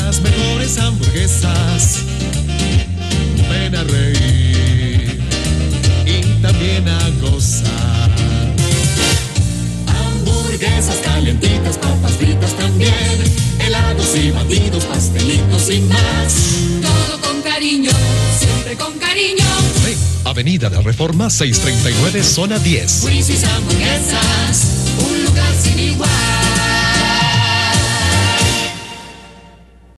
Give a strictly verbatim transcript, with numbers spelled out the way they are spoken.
las mejores hamburguesas. Ven a reír y también a gozar. Hamburguesas calientitas, papas fritas también, helados y batidos, pastelitos y más. Todo con cariño, siempre con cariño. Sí, Avenida de Reforma seiscientos treinta y nueve, zona diez. Whisky's Hamburguesas, un lugar sin igual.